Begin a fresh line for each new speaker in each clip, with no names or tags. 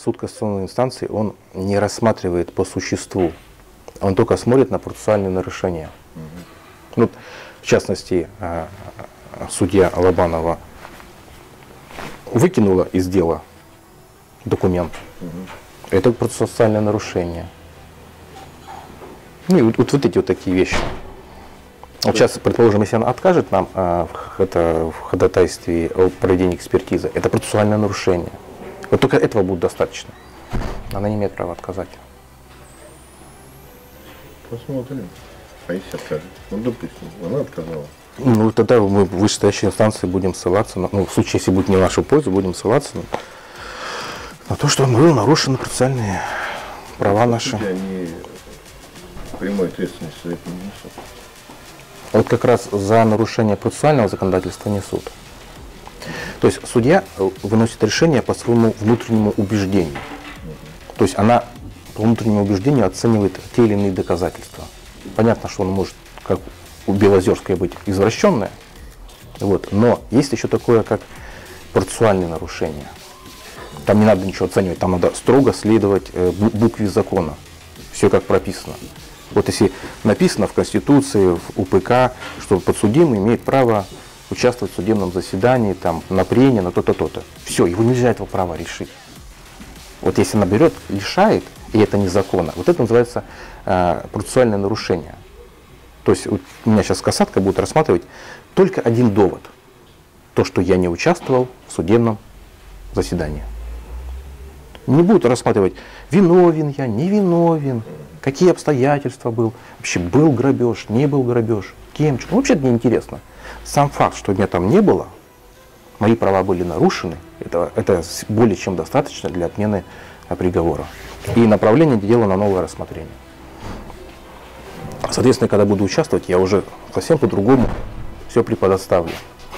суд кассационной инстанции, он не рассматривает по существу, он только смотрит на процессуальные нарушения. Ну, в частности, судья Лобанова выкинула из дела документ. Это процессуальное нарушение. Ну, и вот эти вот такие вещи. Вот сейчас, предположим, если она откажет нам в ходатайстве о проведении экспертизы, это процессуальное нарушение. Вот только этого будет достаточно. Она не имеет права отказать.
Посмотрим. А если откажет? Ну, допустим, она отказала.
Ну, тогда мы в вышестоящей инстанции будем ссылаться, в случае, если будет не в нашу пользу, будем ссылаться на то, что были нарушены процессуальные права наши.
Они прямой ответственности за это не несут.
Вот как раз за нарушение процессуального законодательства несут. То есть судья выносит решение по своему внутреннему убеждению. То есть она по внутреннему убеждению оценивает те или иные доказательства. Понятно, что он может, как у Белозерской, быть извращенное, вот, но есть еще такое, как процессуальные нарушения. Там не надо ничего оценивать, там надо строго следовать букве закона. Все как прописано. Вот если написано в Конституции, в УПК, что подсудимый имеет право участвовать в судебном заседании, там, на прение, на то-то, то-то. Все, его нельзя этого права решить. Вот если она берет, лишает, и это незаконно, вот это называется процессуальное нарушение. То есть вот меня сейчас касатка будет рассматривать только один довод. То, что я не участвовал в судебном заседании. Не будут рассматривать, виновен я, не виновен, какие обстоятельства был, вообще был грабеж, не был грабеж, кем, что. Вообще это неинтересно. Сам факт, что меня там не было, мои права были нарушены, это более чем достаточно для отмены приговора. И направление дела на новое рассмотрение. Соответственно, когда буду участвовать, я уже совсем по-другому все преподоставлю.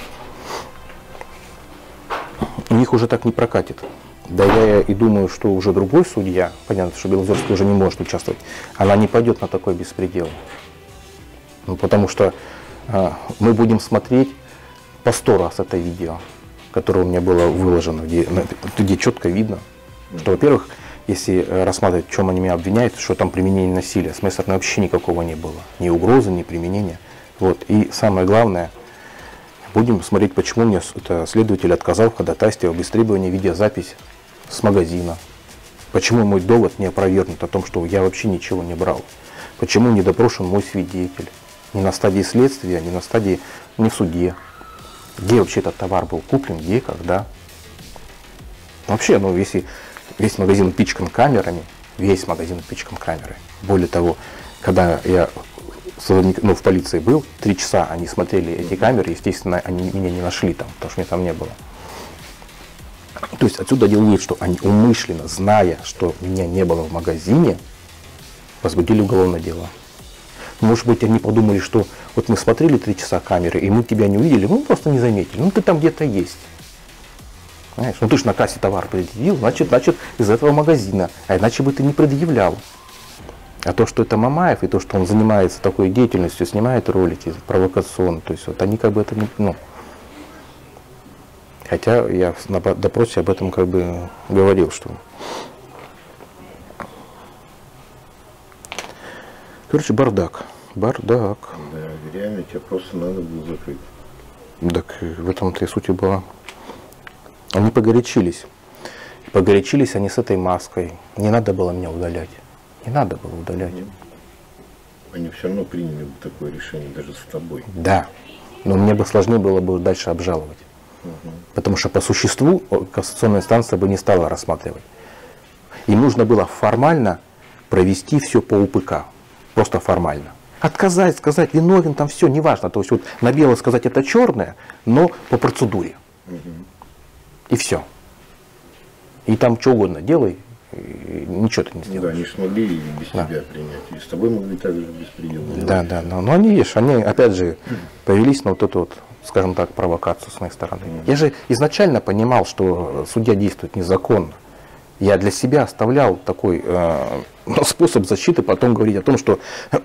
У них уже так не прокатит. Да я и думаю, что уже другой судья, понятно, что Белозерская уже не может участвовать, она не пойдет на такой беспредел. Ну, потому что мы будем смотреть по 100 раз это видео, которое у меня было выложено, где четко видно, что, во-первых, если рассматривать, в чем они меня обвиняют, что там применение насилия, с моей стороны вообще никакого не было, ни угрозы, ни применения. Вот. И самое главное, будем смотреть, почему мне следователь отказал в ходатайстве об истребовании видеозапись с магазина. Почему мой довод не опровергнут о том, что я вообще ничего не брал. Почему не допрошен мой свидетель. Не на стадии следствия, не на стадии, не в суде. Где вообще этот товар был куплен, где, когда. Вообще, ну, если весь магазин напичкан камерами, весь магазин напичкан камерой. Более того, когда я в полиции был, 3 часа они смотрели эти камеры, естественно, они меня не нашли там, потому что меня там не было. То есть отсюда делаю вывод, что они умышленно, зная, что меня не было в магазине, возбудили уголовное дело. Может быть, они подумали, что вот мы смотрели 3 часа камеры, и мы тебя не увидели, мы просто не заметили. Ну, ты там где-то есть. Знаешь, ну ты же на кассе товар предъявил, значит, из этого магазина. А иначе бы ты не предъявлял. А то, что это Мамаев, и то, что он занимается такой деятельностью, снимает ролики провокационные, то есть вот они как бы это не... Ну, хотя я на допросе об этом как бы говорил, что... Короче, бардак. Бардак.
Да, реально тебя просто надо было закрыть.
Так в этом-то и суть была. Они погорячились. Погорячились они с этой маской. Не надо было меня удалять. Не надо было удалять.
Они все равно приняли бы такое решение даже с тобой.
Да. Но мне бы сложнее было бы дальше обжаловать. Потому что по существу кассационная инстанция бы не стала рассматривать. Им нужно было формально провести все по УПК. Просто формально. Отказать, сказать, виновен, там все, неважно. То есть вот на белое сказать это черное, но по процедуре. И все. И там что угодно делай, ничего ты не сделаешь.
Да, они смогли и без тебя принять. И с тобой могли также беспредельно.
Да. Но они, видишь, они опять же повелись на вот эту вот, скажем так, провокацию с моей стороны. Я же изначально понимал, что судья действует незаконно. Я для себя оставлял такой способ защиты, потом говорить о том, что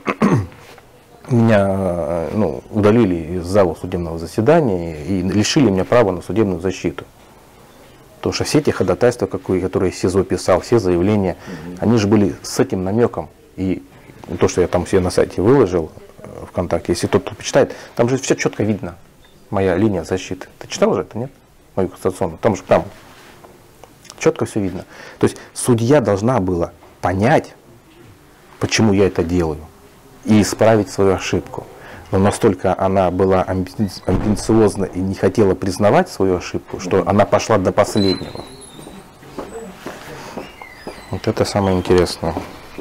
меня удалили из зала судебного заседания и лишили меня права на судебную защиту. Потому что все эти ходатайства, которые СИЗО писал, все заявления, они же были с этим намеком. И то, что я там все на сайте выложил, ВКонтакте, если кто-то почитает, там же все четко видно. Моя линия защиты. Ты читал же это, нет? Мою конституционную. Там же там четко все видно. То есть судья должна была понять, почему я это делаю, и исправить свою ошибку. Но настолько она была амбициозна и не хотела признавать свою ошибку, что она пошла до последнего. Вот это самое интересное.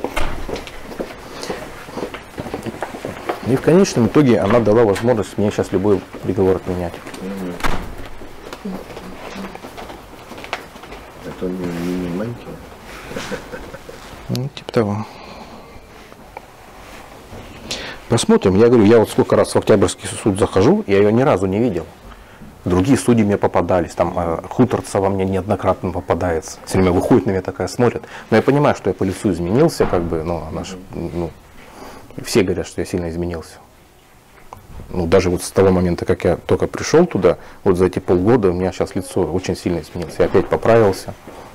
И в конечном итоге она дала возможность мне сейчас любой приговор отменять.
Это не мантия.
Ну, типа того. Посмотрим. Я говорю, я вот сколько раз в Октябрьский суд захожу, я ее ни разу не видел. Другие судьи мне попадались. Там Хуторцева мне неоднократно попадается. Все время выходит на меня такая, смотрит. Но я понимаю, что я по лицу изменился, как бы, ну, она же, ну, все говорят, что я сильно изменился. Ну, даже вот с того момента, как я только пришел туда, вот за эти полгода у меня сейчас лицо очень сильно изменилось. Я опять поправился.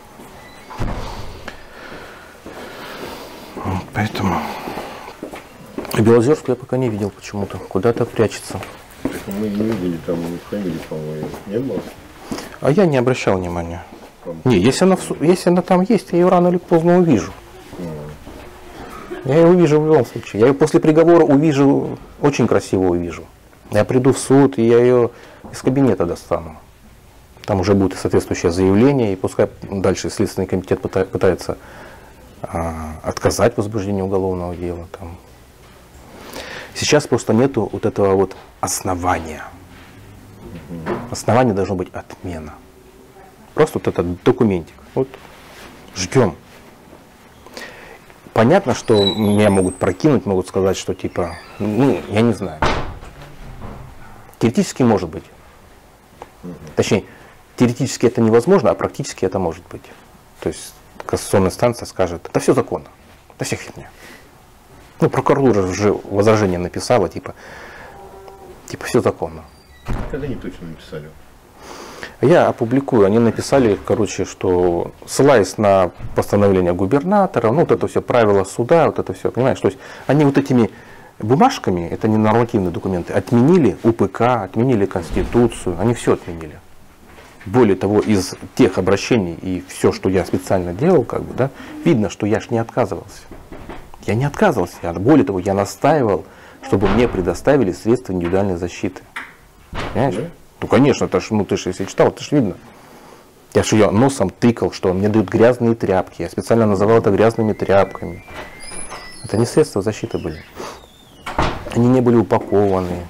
Вот поэтому Белозерскую я пока не видел почему-то. Куда-то прячется.
Мы не видели, там фамилии, по-моему, не было.
А я не обращал внимания. Не, если она там есть, я ее рано или поздно увижу. Я ее увижу в любом случае. Я ее после приговора увижу, очень красиво увижу. Я приду в суд, и я ее из кабинета достану. Там уже будет соответствующее заявление, и пускай дальше Следственный комитет пытается отказать в возбуждении уголовного дела. Там. Сейчас просто нету вот этого вот основания. Основание должно быть отмена. Просто вот этот документик. Вот ждем. Понятно, что меня могут прокинуть, могут сказать, что типа, ну, я не знаю. Теоретически может быть. Точнее, теоретически это невозможно, а практически это может быть. То есть кассационная инстанция скажет, это все законно, это все херня. Ну, прокуратура уже возражение написала, типа все законно.
Когда они точно написали?
Я опубликую, они написали, короче, что ссылаясь на постановление губернатора, ну вот это все правила суда, вот это все, понимаешь, то есть они вот этими бумажками, это не нормативные документы, отменили УПК, отменили Конституцию, они все отменили. Более того, из тех обращений и все, что я специально делал, как бы, да, видно, что я ж не отказывался. Я не отказывался, более того, я настаивал, чтобы мне предоставили средства индивидуальной защиты. Понимаешь? Ну, конечно, это ж, ну, ты же если читал, это ж видно. Я же ее носом тыкал, что мне дают грязные тряпки. Я специально называл это грязными тряпками. Это не средства защиты были. Они не были упакованы.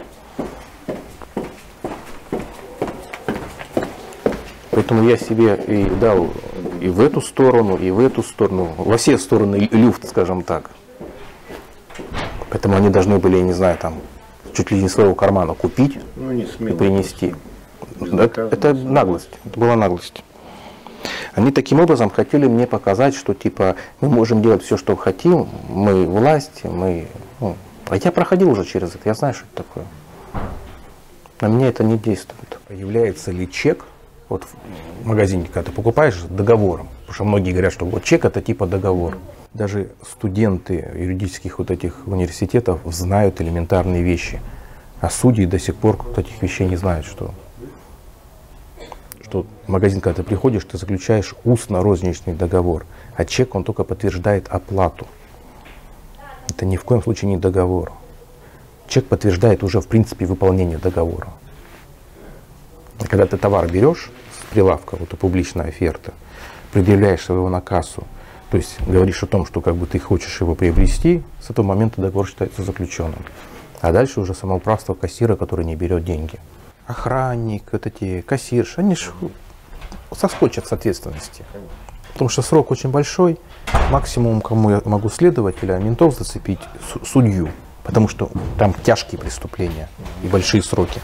Поэтому я себе и дал и в эту сторону, и в эту сторону. Во все стороны люфт, скажем так. Поэтому они должны были, я не знаю, там, чуть ли не своего кармана купить, ну, и принести. Это наглость, это была наглость. Они таким образом хотели мне показать, что типа мы можем делать все, что хотим, мы власть, мы... Ну, а я проходил уже через это, я знаю, что это такое. На меня это не действует. Является ли чек, вот в магазине, когда ты покупаешь, договором? Потому что многие говорят, что вот чек это типа договор. Даже студенты юридических вот этих университетов знают элементарные вещи. А судьи до сих пор вот этих вещей не знают, что в магазин, когда ты приходишь, ты заключаешь устно-розничный договор, а чек, он только подтверждает оплату. Это ни в коем случае не договор. Чек подтверждает уже, в принципе, выполнение договора. А когда ты товар берешь с прилавка, вот публичная оферта, предъявляешь его на кассу, то есть говоришь о том, что как бы ты хочешь его приобрести, с этого момента договор считается заключенным. А дальше уже самоуправство кассира, который не берет деньги. Охранник, вот эти кассирши, они же соскочат с ответственности. Потому что срок очень большой. Максимум, кому я могу следователя, ментов зацепить, судью. Потому что там тяжкие преступления и большие сроки.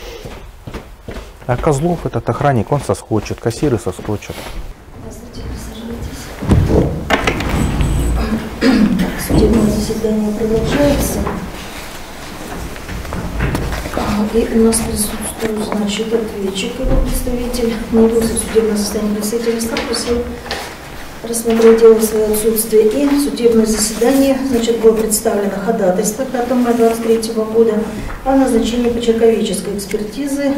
А Козлов, этот охранник, он соскочит, кассиры соскочат.
Здравствуйте, присаживайтесь. Судебное заседание продолжается. И у нас присутствует Значит, ответчик, его представитель, не явился в судебное состояние представителя просил рассмотреть дело в свое отсутствие. И в судебное заседание, значит, было представлено ходатайство 5 мая 2023 года о назначении почерковедческой экспертизы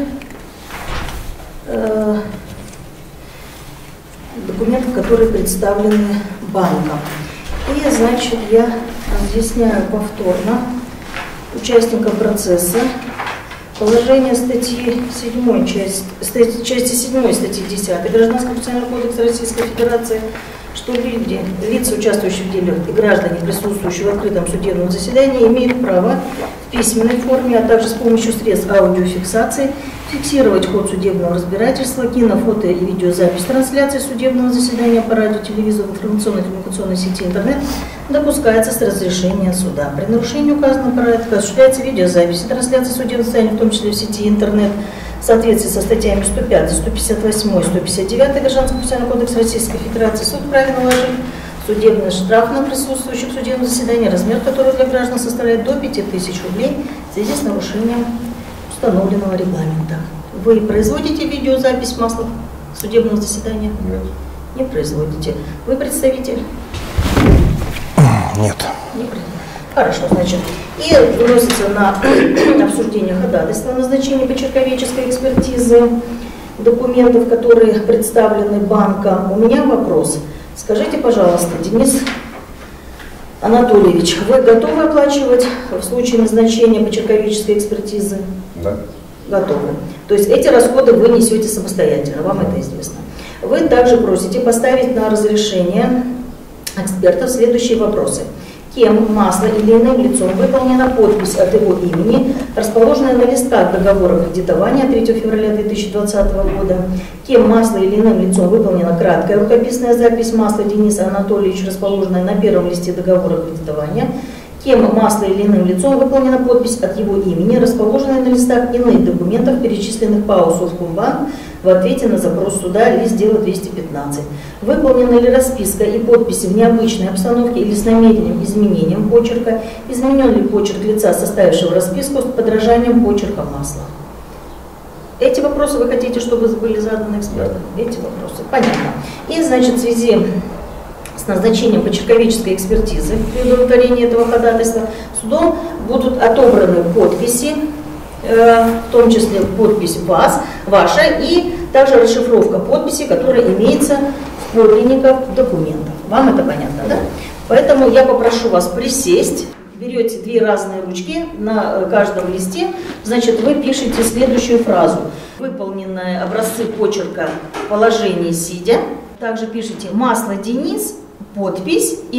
документов, которые представлены банком. И, значит, я разъясняю повторно участникам процесса положение статьи 7, части 7 статьи 10 Гражданского процессуального кодекса Российской Федерации, что лица, участвующие в деле, и граждане, присутствующие в открытом судебном заседании, имеют право в письменной форме, а также с помощью средств аудиофиксации фиксировать ход судебного разбирательства, кино, фото и видеозапись трансляции судебного заседания по радио, телевизору, информационно-коммуникационной сети интернет допускается с разрешения суда. При нарушении указанного порядка осуществляется видеозапись и трансляция судебного заседания, в том числе в сети интернет, в соответствии со статьями 105, 158 и 159 Гражданского процессуального кодекса Российской Федерации. Суд вправе наложить судебный штраф на присутствующих в судебном заседании, размер которого для граждан составляет до 5000 рублей в связи с нарушением установленного регламента. Вы производите видеозапись масла судебного заседания?
Нет.
Не производите. Вы представитель?
Нет.
Не производите. Хорошо, значит. И выносится на обсуждение ходатайства о назначении почерковедческой экспертизы документов, которые представлены банком. У меня вопрос. Скажите, пожалуйста, Денис Анатольевич, вы готовы оплачивать в случае назначения почерковедческой экспертизы?
Да.
Готовы. То есть эти расходы вы несете самостоятельно, вам это известно. Вы также просите поставить на разрешение экспертов следующие вопросы. Кем, масло или иным лицом выполнена подпись от его имени, расположенная на листках договора кредитования 3 февраля 2020 года. Кем, масло или иным лицом выполнена краткая рукописная запись масла Дениса Анатольевича, расположенная на первом листе договора кредитования. Кем, масло или иным лицом выполнена подпись от его имени, расположенная на листах иных документов, перечисленных ПАО «Совкомбанк» в ответе на запрос суда, лист дела 215. Выполнена ли расписка и подписи в необычной обстановке или с намеренным изменением почерка, изменен ли почерк лица, составившего расписку, с подражанием почерка масла. Эти вопросы вы хотите, чтобы были заданы экспертам? Да. Эти вопросы. Понятно. И, значит, в связи с назначением почерковедческой экспертизы при удовлетворении этого ходатайства судом будут отобраны подписи, в том числе подпись ваша и также расшифровка подписи, которая имеется в подлинниках документов. Вам это понятно, да? Поэтому я попрошу вас присесть. Берете две разные ручки на каждом листе, значит, вы пишете следующую фразу. Выполненные образцы почерка в положении сидя. Также пишите «Масло Денис», подпись и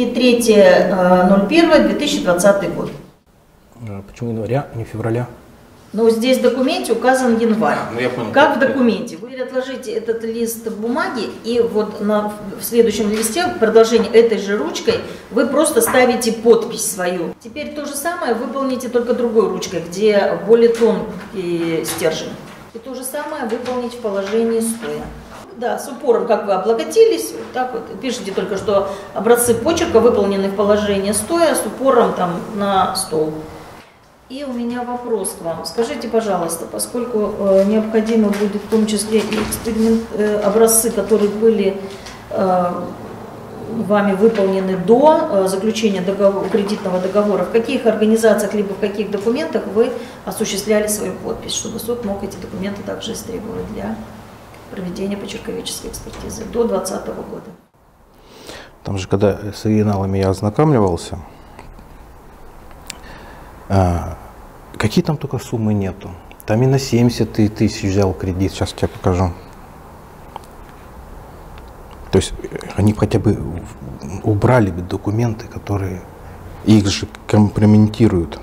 3.01.2020 год.
Почему января, а не февраля?
Но здесь в документе указан январь.
Ну, я понял.
Как в документе. Вы отложите этот лист бумаги, и вот в следующем листе, продолжение этой же ручкой, вы просто ставите подпись свою. Теперь то же самое выполните только другой ручкой, где более тонкий стержень. И то же самое выполнить в положении стоя. Да, с упором, как вы облаготились, вот так вот. Пишите только, что образцы почерка выполнены в положении стоя, с упором там на стол. И у меня вопрос к вам. Скажите, пожалуйста, поскольку необходимо будет в том числе и образцы, которые были вами выполнены до заключения кредитного договора, в каких организациях либо в каких документах вы осуществляли свою подпись, чтобы суд мог эти документы также истребовать для проведения почерковедческой экспертизы до 2020 года?
Там же, когда с оригиналами я ознакомливался, какие там только суммы нету. Там и на 70 тысяч взял кредит, сейчас я покажу. То есть они хотя бы убрали бы документы, которые их же компрометируют.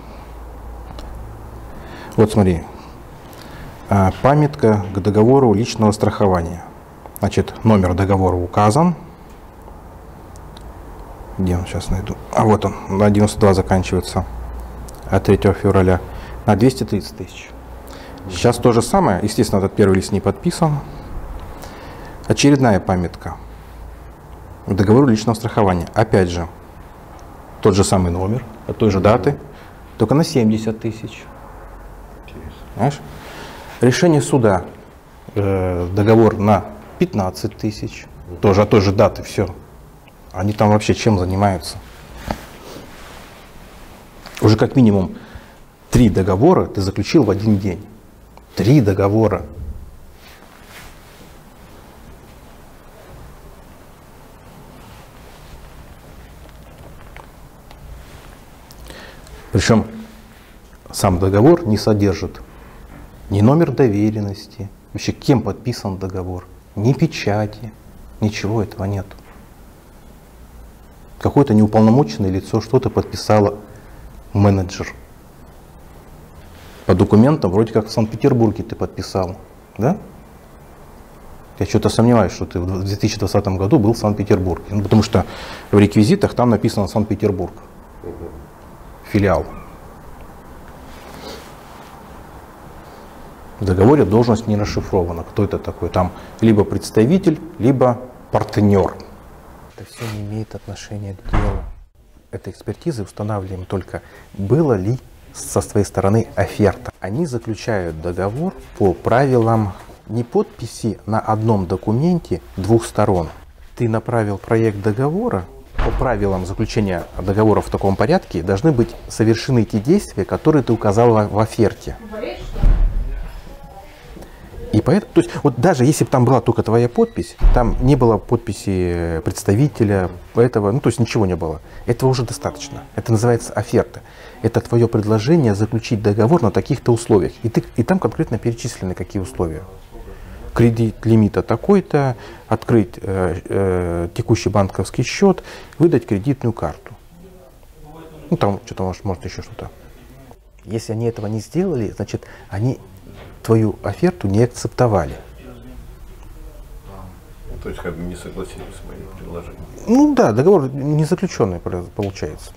Вот смотри, памятка к договору личного страхования. Значит, номер договора указан. Где он, сейчас найду? А вот он, на 92 заканчивается. От 3 февраля на 230 тысяч. Сейчас то же самое. Естественно, этот первый лист не подписан. Очередная памятка к договору личного страхования. Опять же, тот же самый номер, от той же даты, только на 70 тысяч. Знаешь? Решение суда. Договор на 15 тысяч. Тоже от той же даты, все. Они там вообще чем занимаются? Уже как минимум 3 договора ты заключил в один день. 3 договора. Причем сам договор не содержит ни номер доверенности, вообще кем подписан договор, ни печати, ничего этого нет. Какое-то неуполномоченное лицо что-то подписало, менеджер. По документам вроде как в Санкт-Петербурге ты подписал, да? Я что-то сомневаюсь, что ты в 2020 году был в Санкт-Петербурге, ну, потому что в реквизитах там написано Санкт-Петербург, филиал. В договоре должность не расшифрована. Кто это такой? Там либо представитель, либо партнер. Это все не имеет отношения к делу. Этой экспертизы устанавливаем только, было ли со своей стороны оферта. Они заключают договор по правилам не подписи на одном документе 2 сторон. Ты направил проект договора, по правилам заключения договора в таком порядке должны быть совершены те действия, которые ты указал в оферте. И поэтому, то есть, вот даже если бы там была только твоя подпись, там не было подписи представителя, этого, ну то есть ничего не было. Этого уже достаточно. Это называется оферта. Это твое предложение заключить договор на таких-то условиях. И там конкретно перечислены какие условия. Кредит лимита такой-то, открыть текущий банковский счет, выдать кредитную карту. Ну там что-то может еще что-то. Если они этого не сделали, значит они твою оферту не акцептовали.
То есть как бы не согласились с моим предложением.
Ну да, договор не заключенный получается.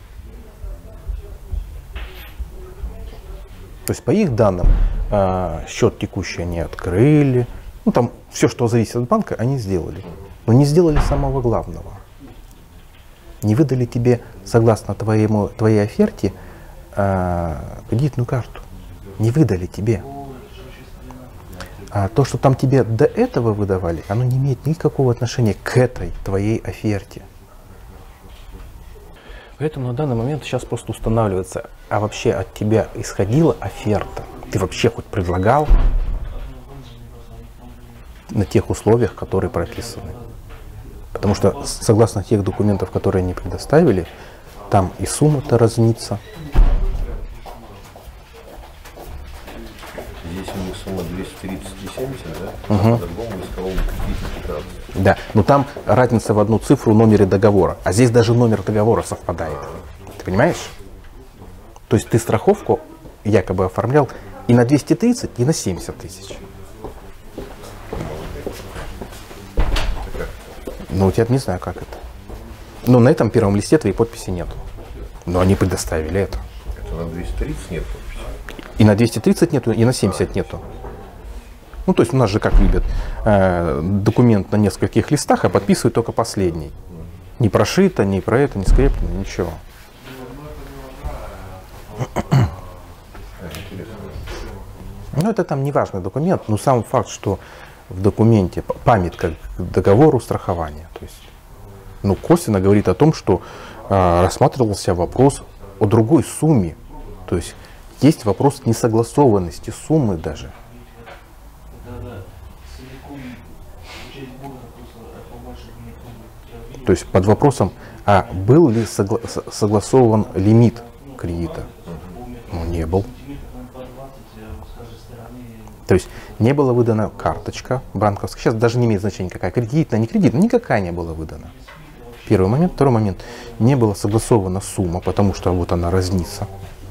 То есть по их данным счет текущий они открыли. Ну там все, что зависит от банка, они сделали. Но не сделали самого главного. Не выдали тебе, согласно твоей оферте, кредитную карту. Не выдали тебе. А то, что там тебе до этого выдавали, оно не имеет никакого отношения к этой твоей оферте. Поэтому на данный момент сейчас просто устанавливается, а вообще от тебя исходила оферта? Ты вообще хоть предлагал на тех условиях, которые прописаны? Потому что согласно тех документов, которые они предоставили, там и сумма-то разнится.
Здесь у них сумма 230 и 70, да? По-другому исковому кредиту 15.
Да, но там разница в одну цифру в номере договора. А здесь даже номер договора совпадает. Ты понимаешь? То есть ты страховку якобы оформлял и на 230, и на 70 тысяч. Ну, я не знаю, как это. Но на этом первом листе твоей подписи нет. Но они предоставили это.
Это на 230 нет подписи?
И на 230 нету, и на 70 нету. Ну, то есть у нас же как любят, документ на нескольких листах, а подписывают только последний. Не прошито, не про это, не скреплено, ничего. Ну, это там не важный документ, но сам факт, что в документе памятка к договору страхования. То есть, ну, косвенно говорит о том, что рассматривался вопрос о другой сумме. То есть есть вопрос несогласованности суммы даже. То есть под вопросом, а был ли согласован лимит кредита? Ну, не был. То есть не была выдана карточка банковская. Сейчас даже не имеет значения, какая кредитная, не кредитная, никакая не была выдана. Первый момент. Второй момент. Не была согласована сумма, потому что вот она разнится.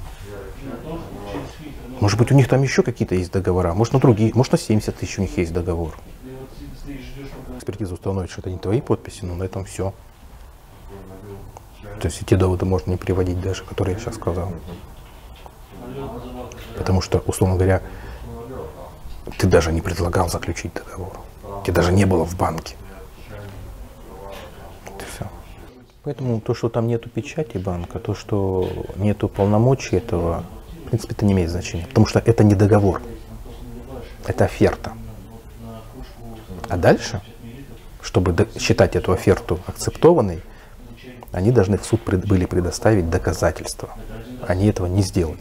Может быть, у них там еще какие-то есть договора, может, на другие, может, на 70 тысяч у них есть договор. Экспертиза установит, что это не твои подписи, но на этом все. То есть эти доводы можно не приводить даже, которые я сейчас сказал. Потому что, условно говоря, ты даже не предлагал заключить договор. Тебя даже не было в банке. Вот и все. Поэтому то, что там нету печати банка, то, что нету полномочий этого, в принципе, это не имеет значения. Потому что это не договор. Это оферта. А дальше, чтобы считать эту оферту акцептованной, они должны в суд были предоставить доказательства. Они этого не сделали.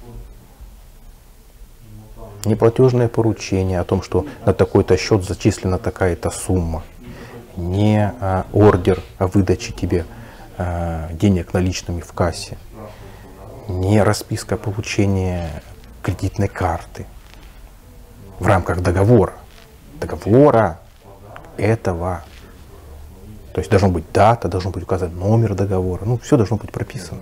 Неплатежное поручение о том, что на такой-то счет зачислена такая-то сумма. Не ордер о выдаче тебе денег наличными в кассе. Не расписка о получении кредитной карты в рамках договора. Договора этого. То есть должна быть дата, должен быть указан номер договора. Ну, все должно быть прописано.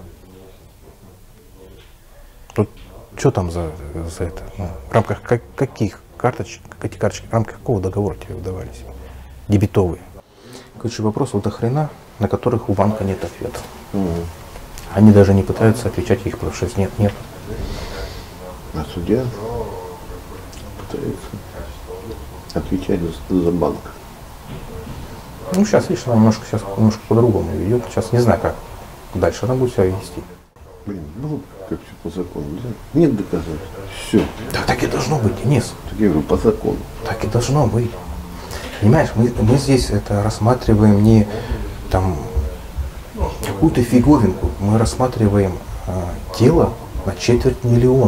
Тут что там за это? Ну, в рамках каких карточек, эти карточки, в рамках какого договора тебе выдавались? Дебетовые. Короче, вопросов до хрена, на которых у банка нет ответа. Они даже не пытаются отвечать их, потому что нет.
А судья пытается отвечать за банк.
Ну, сейчас, видишь, она немножко по-другому ведет. Сейчас не знаю, как дальше она будет себя вести.
Блин, было бы как все по закону, да? Нет доказательств. Все.
Так и должно быть, Денис.
Так я говорю, по закону.
Так и должно быть. Понимаешь, мы здесь это рассматриваем не там какую-то фиговинку. Мы рассматриваем дело на 250 000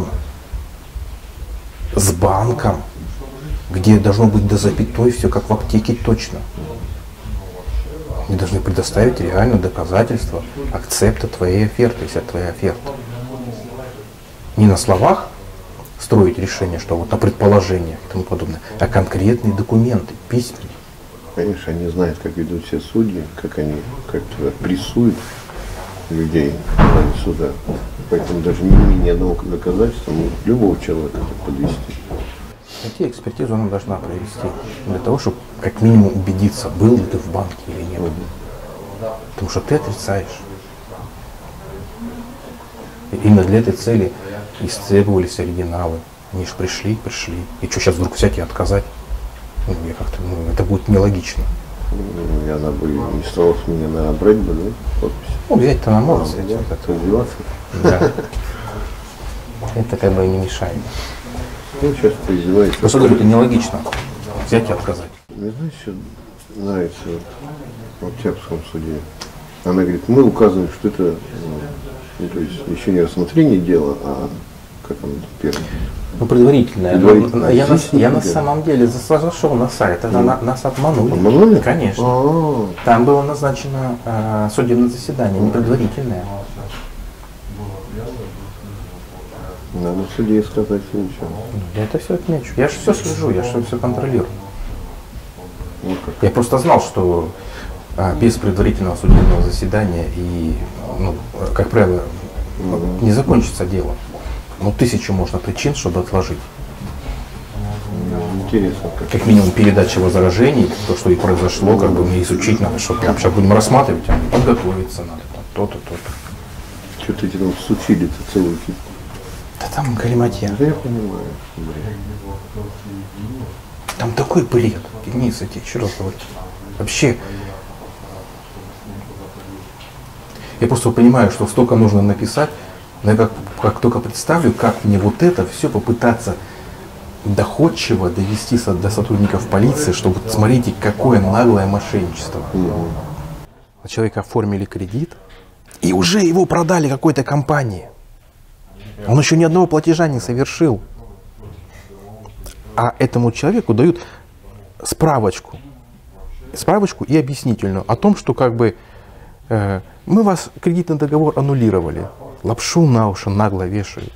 с банком, где должно быть до запятой все как в аптеке точно. Они должны предоставить реально доказательства акцепта твоей оферты, если это твоя оферта. Не на словах строить решение, что вот на предположениях и тому подобное, а конкретные документы, письменные.
Конечно, они знают, как ведут все судьи, как они как-то прессуют людей ради суда. Поэтому даже не имея ни одного доказательства могут любого человека подвести.
Хотя экспертизу она должна провести для того, чтобы как минимум убедиться, был ли ты в банке или нет. Потому что ты отрицаешь. И именно для этой цели истребовались оригиналы. Они же пришли. И что, сейчас вдруг взять и отказать? Это будет нелогично.
И она бы не стала с меня, наверное, брать бы, да, подпись?
Ну, взять-то она может взять.
Развиваться.
Да. Это как бы не мешает.
Ну, сейчас издевается.
Просто это нелогично. Взять и отказать.
Мне, знаешь, что нравится в Октябрьском суде? Она говорит, мы указываем, что это, ну, то есть еще не рассмотрение дела, а как оно первое?
Ну, предварительное. Я на самом деле зашел на сайт, это нас обманули.
Обманули?
Конечно. Там было назначено судебное заседание, не предварительное.
Надо судье сказать ничего.
Я это все отмечу. Я же все слежу, я же все контролирую.
Вот как.
Я просто знал, что без предварительного судебного заседания и, ну, как правило, не закончится дело. Ну, 1000 можно причин, чтобы отложить.
Интересно.
Как минимум передача возражений, то, что и произошло, как бы мне изучить надо, что прям сейчас будем рассматривать, а подготовиться надо, то-то, то-то.
Что-то эти там сучили-то целую кипу.
Да там галиматья.
Да я понимаю. Бред.
Там такой бред. Денис, я тебе еще раз говорю. Вообще, я просто понимаю, что столько нужно написать, но я как только представлю, как мне вот это все попытаться доходчиво довести до сотрудников полиции, что вот смотрите, какое наглое мошенничество. У человека оформили кредит, и уже его продали какой-то компании. Он еще ни одного платежа не совершил. А этому человеку дают справочку и объяснительную о том, что как бы мы вас кредитный договор аннулировали. Лапшу на уши нагло вешают.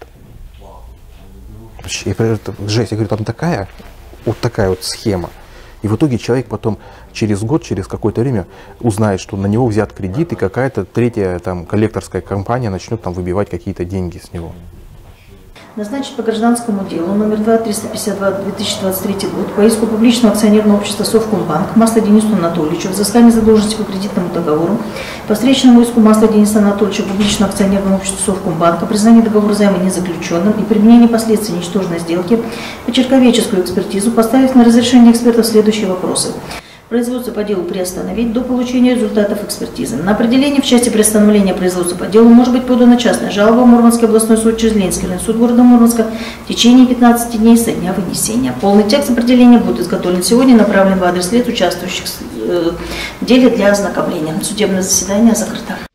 Жесть, я говорю, там такая вот схема. И в итоге человек потом через год, через какое-то время узнает, что на него взят кредит, и какая-то третья там коллекторская компания начнет там выбивать какие-то деньги с него.
Назначить по гражданскому делу номер 2-352/2023 год по иску публичного акционерного общества Совкомбанк Масло Денису Анатольевичу взыскание задолженности по кредитному договору, по встречному иску Масла Дениса Анатольевича публичного акционерного общества Совкомбанка, признание договора займа незаключенным и применение последствий ничтожной сделки по черковеческую экспертизу, поставив на разрешение экспертов следующие вопросы. Производство по делу приостановить до получения результатов экспертизы. На определение в части приостановления производства по делу может быть подана частная жалоба в Мурманский областной суд через Ленинский районный суд города Мурманска в течение 15 дней со дня вынесения. Полный текст определения будет изготовлен сегодня и направлен в адрес лиц, участвующих в деле для ознакомления. Судебное заседание закрыто.